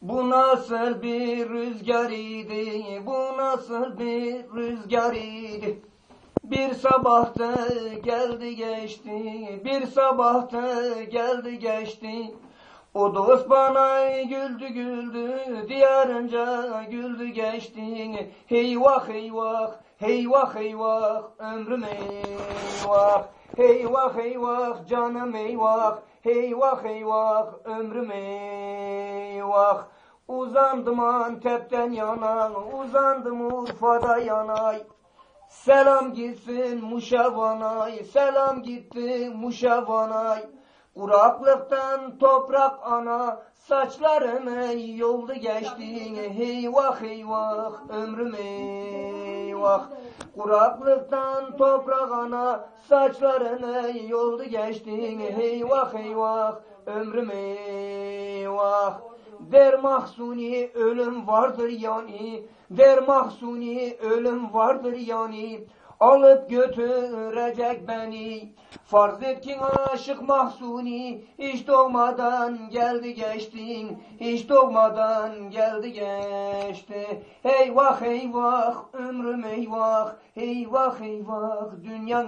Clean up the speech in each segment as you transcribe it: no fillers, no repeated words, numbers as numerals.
Bu nasıl bir rüzgar idi, bu nasıl bir rüzgar idi. Bir sabahta geldi geçti, bir sabahta geldi geçti. O dost bana güldü güldü, diyarınca güldü geçti. Heyvah heyvah, heyvah heyvah, ömrüm eyvah. Heyvah heyvah, canım eyvah. Heyvah heyvah, ömrüm eyvah. Uzandım Antep'ten yana, uzandım Urfa'da yanay. Selam gitsin Muşavanay, selam gitti Muşavanay. Kuraklıktan toprak ana, saçlarını yoldu geçti. Heyvah heyvah, ömrüm eyvah. Kuraklıktan toprak ana, saçlarını yoldu geçti. Heyvah heyvah, ömrüm eyvah. Der mahsuni ölüm vardır yani, der mahsuni ölüm vardır yani. Alıp götürecek beni. Farz et ki aşık mahsuni, hiç doğmadan geldi geçtin, hiç doğmadan geldi geçti. Eyvah eyvah, ömrüm eyvah, eyvah eyvah, dünya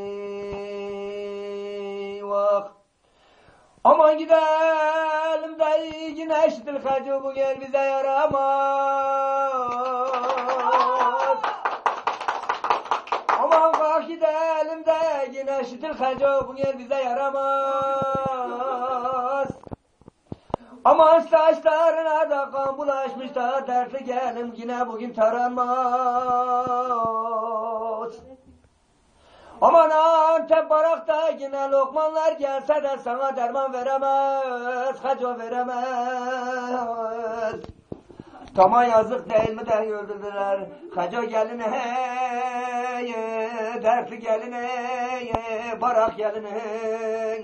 eyvah. Aman gidelim de yine eşitil hacı, bu gel bize yaramaz. Aman kalk gidelim de yine eşitil hacı, bu gel bize yaramaz. Aman saçlarına da kan bulaşmış da dertli gelim yine bugün taranmaz. Aman Antep barakta yine lokmanlar gelse de sana derman veremez, hacı veremez. Tamam yazık değil mi de öldürdüler hacı gelin hey, dertli gelin hey, barak gelin hey.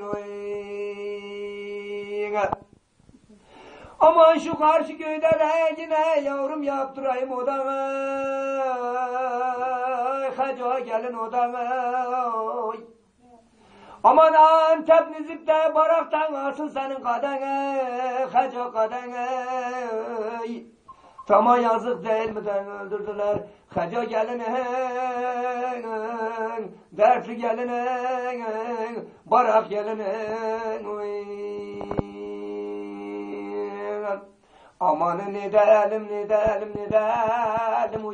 Aman şu karşı köyde de yine yavrum yaptırayım odamı, hacı gelin odamı. Aman Antep Nizip'te baraktan alsın senin kadını, hacı kadını. Tamam yazık değil mi de öldürdüler hacı gelini, dertli gelini, barak gelini. Aman ne delim ne delim ne delim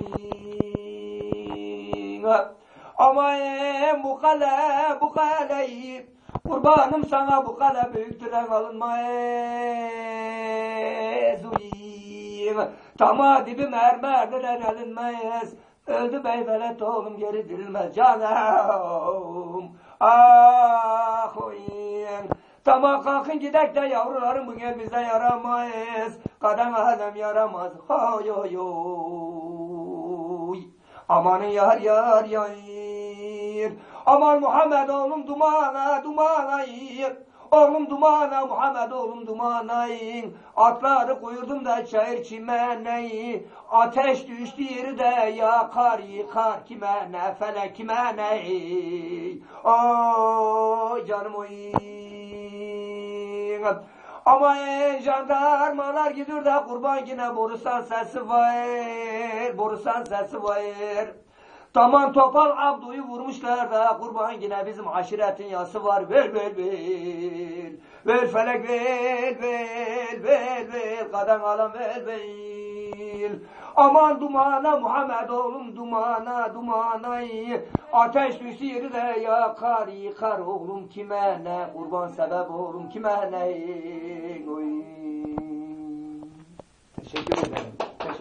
aman bu kaleyi kurbanım sana, bu kale büyüktür alınmayız. Tama dibi mermerden elinmez. Öldü beyvelet oğlum geri dirilmez canım. Ah oyun. Tama kalkın gidek de yavrularım bu gel bize yaramayız. Kadın alem yaramaz. Hay hay hay. Aman yar yar yar. Aman Muhammed oğlum dumana dumana yir. Oğlum dumana Muhammed oğlum dumana in. Atları koyurdum da çayır çimeneyi. Ateş düştü yeri de yakar yıkar kime ne felek kime ne. Oy canım oy. Ama jandarmalar gidiyor da kurban yine borusan sesi var. Borusan sesi var. Tamam topal Abdu'yu vurmuşlar da kurban yine bizim aşiretin yası var. Ver ver ver. Ver felek ver ver ver ver. Kadın alan ver ver. Aman dumana Muhammed oğlum dumana dumana. Ateş düştü yeri de yakar yıkar oğlum kime ne. Kurban sebep oğlum kime ne. Teşekkür ederim.